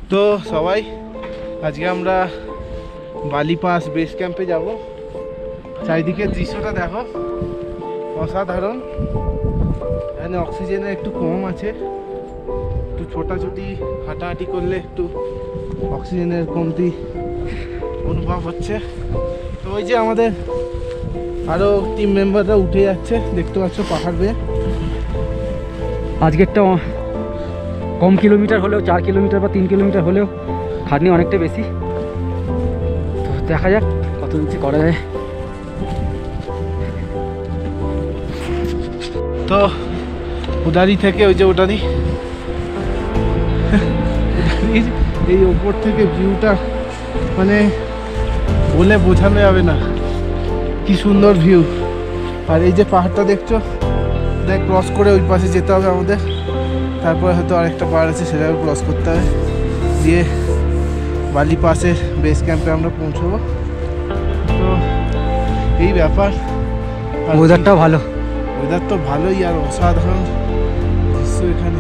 তো সবাই আজকে আমরা বালি পাস বেস ক্যাম্পে যাব। চারিদিকের দৃশ্যটা দেখো, অসাধারণ। এখানে অক্সিজেনের একটু কম আছে, একটু ছোটাছুটি হাঁটাহাঁটি করলে একটু অক্সিজেনের কমতি অনুভব হচ্ছে। তো ওই যে আমাদের আরও টিম মেম্বাররা উঠে যাচ্ছে, দেখতে পাচ্ছ পাহাড় বেয়ে। আজকেরটা কম কিলোমিটার হলেও 4 কিলোমিটার বা 3 কিলোমিটার হলেও খাটনি অনেকটা বেশি। তো দেখা যাক কত কিছু করা যায়। তো উদারি থেকে ওই যে ওটারই এই ওপর থেকে ভিউটা মানে বলে বোঝানো যাবে না, কি সুন্দর ভিউ। আর এই যে পাহাড়টা দেখছো, দেখ ক্রস করে ওই পাশে যেতে হবে আমাদের, তারপরে হয়তো আরেকটা পাহাড় আছে সেটাকে ক্রস করতে হবে, দিয়ে বালি পাসের বেস ক্যাম্পে আমরা পৌঁছবো। তো এই ব্যাপার। ওয়েদারটাও ভালো, ওয়েদার তো ভালোই, আর অসাধারণ দৃশ্য এখানে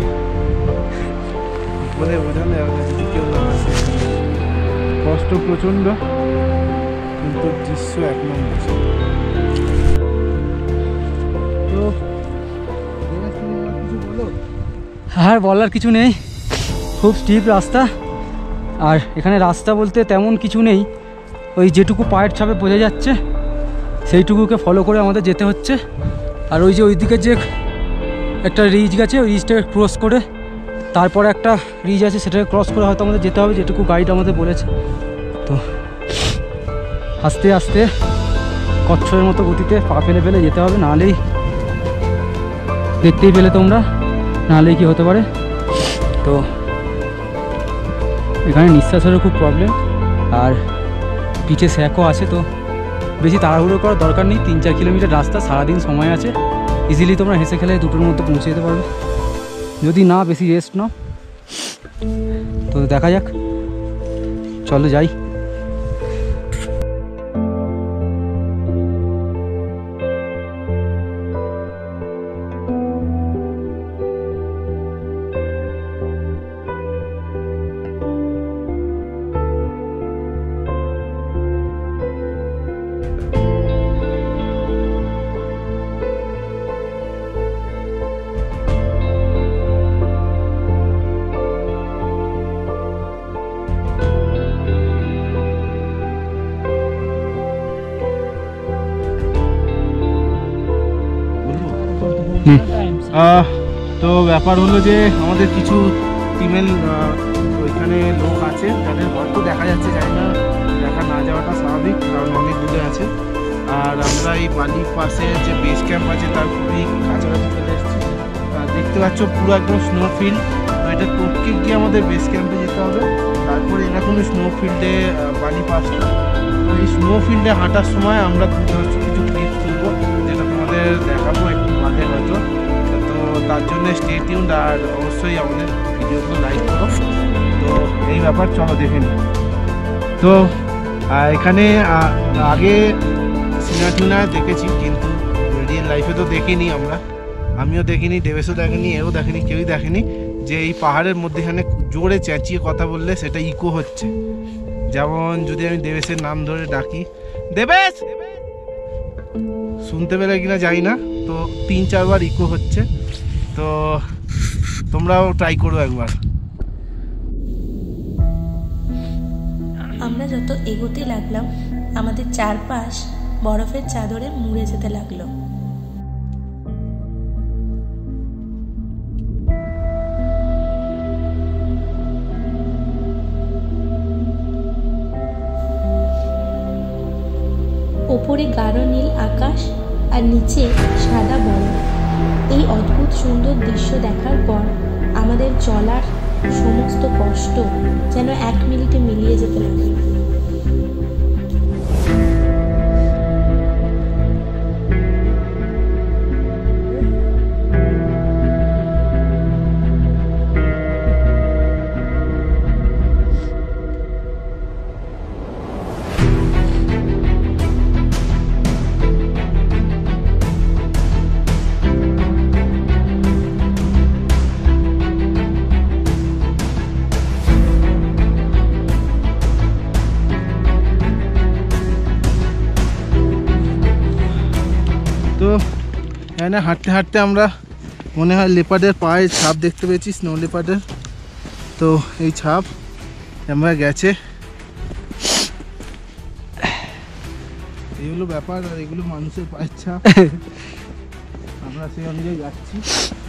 বলে বোঝানো যাবে না, যদি কেউ না আসে। কষ্ট প্রচণ্ড, কিন্তু দৃশ্য এক নম্বর। তো কিছু বলো। আর বলার কিছু নেই, খুব স্টিপ রাস্তা। আর এখানে রাস্তা বলতে তেমন কিছু নেই, ওই যেটুকু পায়ের ছাপে বোঝা যাচ্ছে সেইটুকুকে ফলো করে আমাদের যেতে হচ্ছে। আর ওই যে ওইদিকে যে একটা রিজ গেছে, ওই রিজটাকে ক্রস করে তারপরে একটা রিজ আছে, সেটাকে ক্রস করে হয়তো আমাদের যেতে হবে, যেটুকু গাইড আমাদের বলেছে। তো আস্তে আস্তে কচ্ছপের মতো গতিতে পা ফেলে ফেলে যেতে হবে, নাহলেই দেখতেই পেলে তোমরা, নাহলেই কি হতে পারে। তো এখানে নিঃশ্বাসেরও খুব প্রবলেম, আর পিঠে স্যাকও আছে। তো বেশি তাড়াহুড়ো করার দরকার নেই, 3-4 কিলোমিটার রাস্তা, সারাদিন সময় আছে, ইজিলি তোমরা হেসে খেলে দুটোর মধ্যে পৌঁছে যেতে পারবে, যদি না বেশি রেস্ট নাও। তো দেখা যাক, চলো যাই। তো ব্যাপার হলো যে আমাদের কিছু টিমের ওইখানে লোক আছে যাদের হয়তো দেখা যাচ্ছে, জানি না, দেখা না যাওয়াটা স্বাভাবিক, কারণ অনেক দূরে আছে। আর আমরা এই বালি পাশে যে বেস ক্যাম্প আছে তার খুবই কাছাকাছি চলে এসেছি। দেখতে পাচ্ছ পুরো একদম স্নোফিল্ড। তো এটা টপকে গিয়ে আমাদের বেস ক্যাম্পে যেতে হবে, তারপরে এরকমই স্নোফিল্ডে বালি পাসটা। তো এই স্নোফিল্ডে হাঁটার সময় আমরা কিছু ক্লিপ তুলবো, যেটা তোমাদের দেখাবো একটু বাদে হয়তো। তার জন্য স্টে টিউনড, আর অবশ্যই আমাদের ভিডিওগুলো লাইক করো। তো এই ব্যাপার, চলো দেখে নিই। তো এখানে আগে সিনা টিনা দেখেছি, কিন্তু রিয়েল লাইফে তো দেখিনি আমরা, আমিও দেখিনি, দেবেশও দেখেনি, এও দেখেনি, কেউই দেখেনি যে এই পাহাড়ের মধ্যেখানে জোরে চেঁচিয়ে কথা বললে সেটা ইকো হচ্ছে। যেমন যদি আমি দেবেশের নাম ধরে ডাকি, দেবেশ, শুনতে পেলে কিনা জানি না, তো 3-4 বার ইকো হচ্ছে। তো তোমরাও ট্রাই করো একবার। আমরা যত এগোতে লাগলাম, আমাদের চারপাশ বরফের চাদরে মুড়ে যেতে লাগলো। ওপরে গাঢ় নীল আকাশ আর নিচে সাদা বরফ। এই অদ্ভুত সুন্দর দৃশ্য দেখার পর আমাদের চলার সমস্ত কষ্ট যেন 1 মিনিটে মিলিয়ে যেতে লাগলো। এখানে হাঁটতে হাঁটতে আমরা মনে হয় লেপার্ডের পায়ের ছাপ দেখতে পেয়েছি, স্নো লেপার্ডের। তো এই ছাপ আমরা গেছে, এগুলো ব্যাপার। আর এগুলো মানুষের পায়ের ছাপ, আমরা সেই অনুযায়ী যাচ্ছি।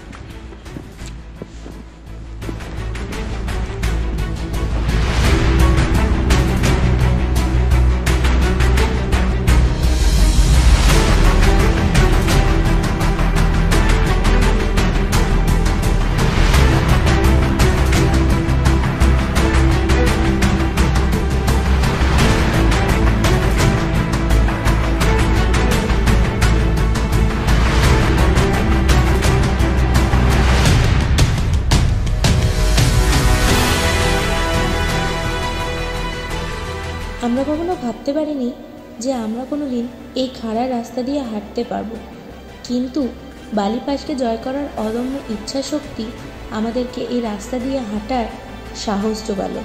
আমরা কখনো ভাবতে পারিনি যে আমরা কোনো দিন এই খাড়া রাস্তা দিয়ে হাঁটতে পারবো, কিন্তু বালি পাসকে জয় করার অদম্য ইচ্ছাশক্তি আমাদেরকে এই রাস্তা দিয়ে হাঁটার সাহস জোগালো।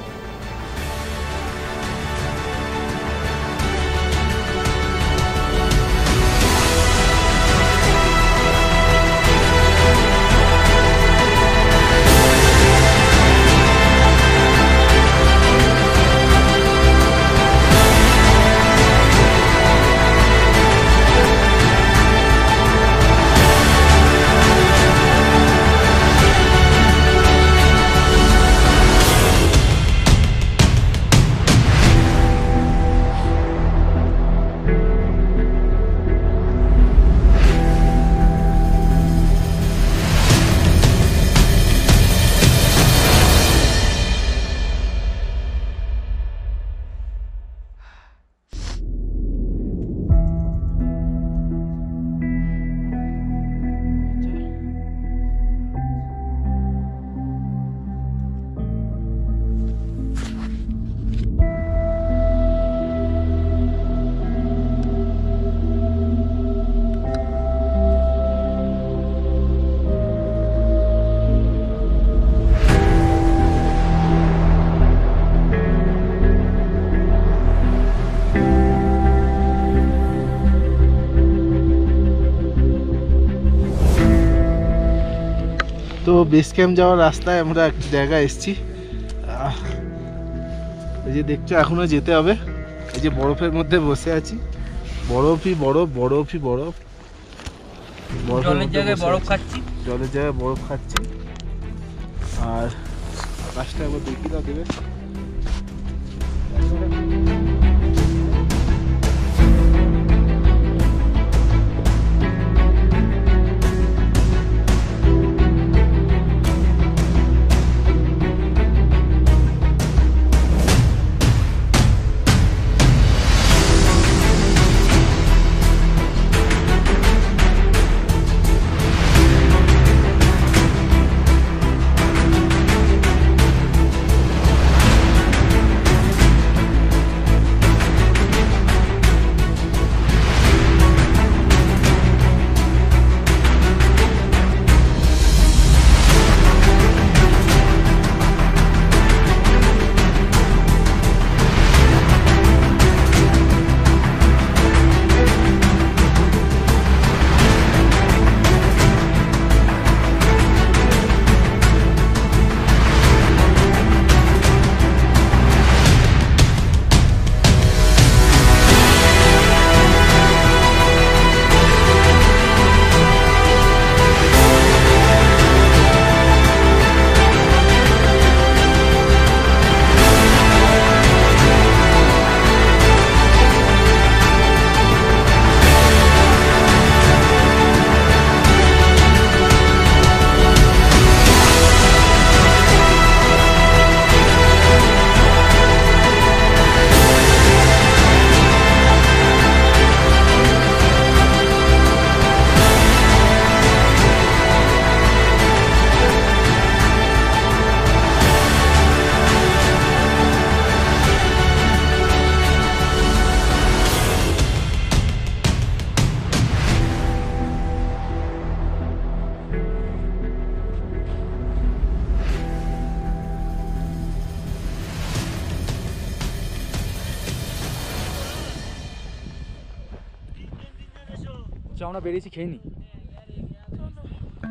তো বেস ক্যাম্প যাওয়ার রাস্তায় আমরা এক জায়গায় এসেছি, এই যে দেখছো এখনো যেতে হবে। এই যে বরফের মধ্যে বসে আছি, বরফই বরফ, বরফই বরফ, জলের জায়গায় বরফ খাচ্ছি, জলের জায়গায় বরফ খাচ্ছি। আর আকাশটা একবার দেখি দাও দেবে। আমরা বেরিয়েছি, খেয়ে নি।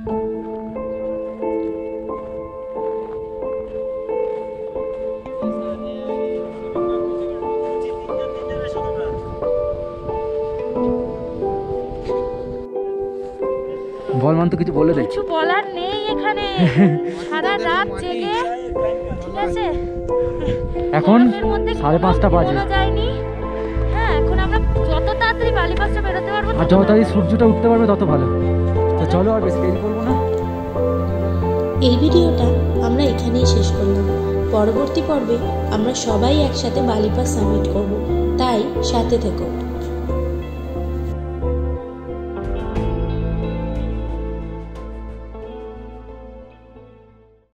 বল মান তো কিছু বলে দে। কিছু বলার নেই এখানে, সারা রাত জেগে, ঠিক আছে। এখন 5:30 বাজে। যায়নি। হ্যাঁ, এখন আমরা যত তাড়াতাড়ি বালি পাসটা বেরোতে পারবো, আর যত তাড়াতাড়ি সূর্যটা উঠতে পারবে তত ভালো। তো চলো, আর বেশি দেরি করবো না। এই ভিডিওটা আমরা এখানেই শেষ করলাম। পরবর্তী পর্বে আমরা সবাই একসাথে বালি পাস সাবমিট করব, তাই সাথে থেকো।